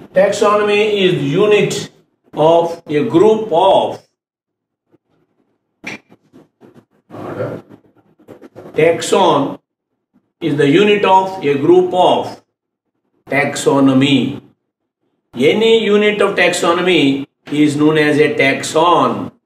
Taxonomy is the unit of a group of. Taxon is the unit of a group of. Taxonomy. Any unit of taxonomy is known as a taxon.